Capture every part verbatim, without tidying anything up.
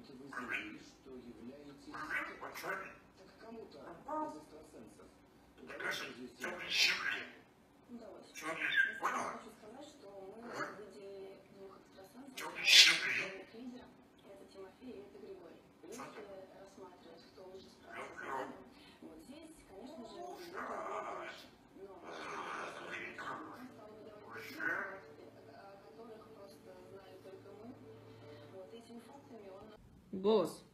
Голос.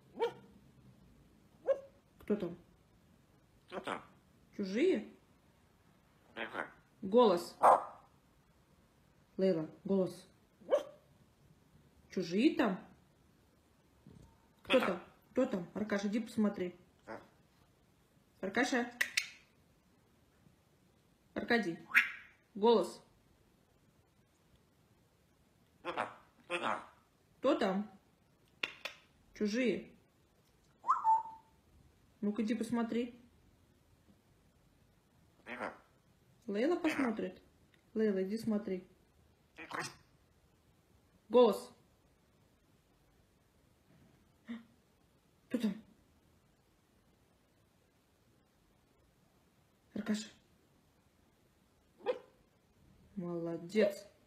Кто там? Кто там? Чужие? Ага. Голос. Лейла, голос. Чужие там? Кто Кто там? Кто там? Аркаша, иди посмотри. А? Аркаша. Аркадий. Голос. Кто там? Кто там? Кто там? Чужие. Ну-ка, иди посмотри. Ага. Лейла посмотрит. Лейла, иди смотри. Голос. Кто там? Аркаша. Молодец.